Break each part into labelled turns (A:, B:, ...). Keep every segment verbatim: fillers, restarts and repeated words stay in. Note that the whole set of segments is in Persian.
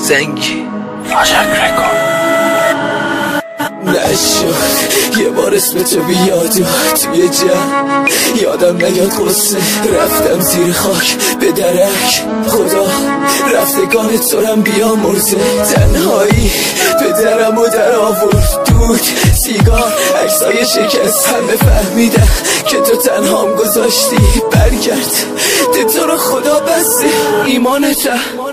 A: زنگی راجک رکورد.
B: نشد یه بار اسم تو بیاد توی جمع، یادم نیاد قصه رفتم زیر خاک به درک. خدا رفتگان تورم بیا مرزه، تنهایی به درم و در آورد. دود سیگار عکسای شکست، همه فهمیدن که تو تنهام گذاشتی. برگرد ده تو رو خدا بسته ایمانته.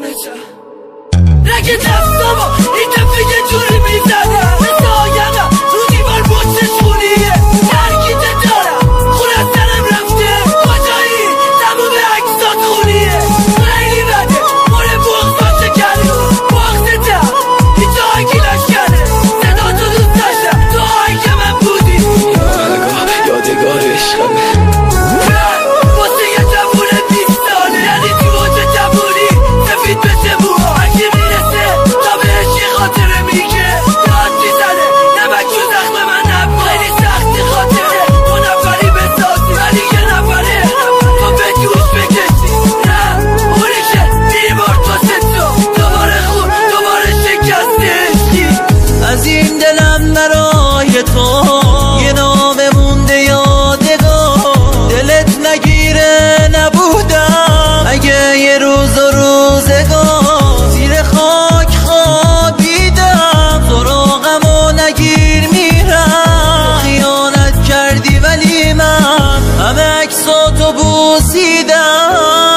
C: رگه دستامو این دفعه یه جوری میزنم مثل آینم رو دیوار پشتش خونیه. ترکیت دارم خونه از سرم رفته، کجایی تموم عکسات خونیه. خیلی بده مورد بغضات شکنی بغضتم این تو آنگی لشکنه. صدا تو دوست داشتم تو آنگ من بودی.
B: نگاه یادگار عشقمه
C: واسه یه جوون بیست ساله، یعنی تو اوج جوونی سفید بشه موها. اگه میرسه تا بهش یه خاطره میگه یاد میزنه نمک رو زخم من نبود. خیلی سختی خاطره دو نفری بسازی ولی یه نفره تو به جوش بکشی. نه اونی که بیمار تو ستو دوباره خون دوباره شکستی عشقی.
D: از این دلم برای تو یه نامه مونده یادگار. دلت نگیره نبودم اگه یه روز و روزگار زیر خاک خوابیدم. سراغمو نگیر میرم، خیانت کردی ولی من همه عکساتو بوسیدم.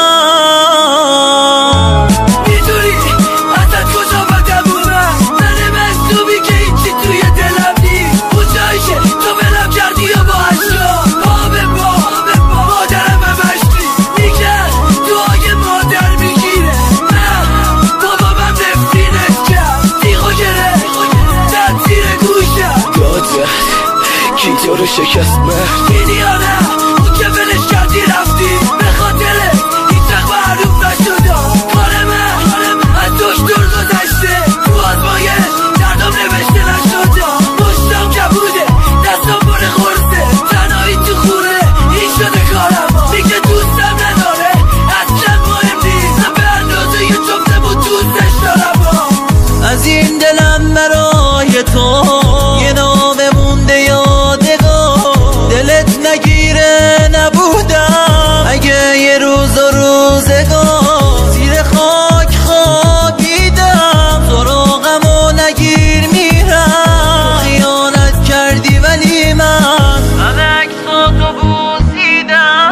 C: میدونی ازت کجا بدم اومد؟ زن مصدومی که هیچی توی دلم نیست. اون جایی که تو بلم کردی و با اشیا پا به پا مادرم همش نیست. میگن دعای مادر میگیره. من بابامم نفرینت کرد، تیغو گرفت زد زیر گوشم.
B: یاد رفت کی تو رو شکست مرد.
C: دیدی یا نه اون که ولش کردی رفتی به خاطر این چخ معروف نشدم. کار من از دکتر گذشته تو آزمایش دردم نوشته نشدم. مشتم کبوده دستم پر خورده، تنهایی تو خونه این شده کارم. میگه دوستم نداره اصلا مهم نیست، من به اندازه یه جمله بود دوستش دارم.
D: از این دلم برای تو یه نامه مونده یادگار. دلت نگیره نبودم اگه یه روز و روزگار زیر خاک خوابیدم. سراغمو نگیر میرم، خیانت کردی ولی من همه عکساتو بوسیدم.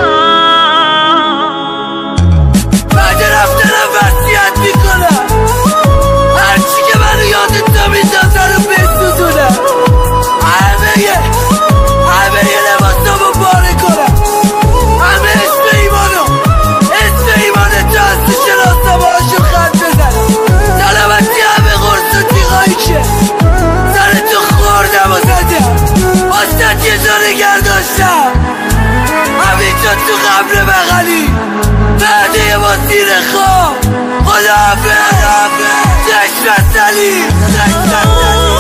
C: بعد رفتنم وصیت میکنم هرچی که منو یادت نمیدازه رو بسوزونم. همه یه همه یه لباسامو پاره کنم، همه اسم ایمانو اسم ایمان تو از تو شناسامو هاشو خط بزنم. سلامتی همه قرص و تیغایی که سر تو خوردم و زدم واسه یه جا نگر داشتم. همینجا تو قبر بغلی بعده با زیر خواب. خداحافظ چشم سلیم.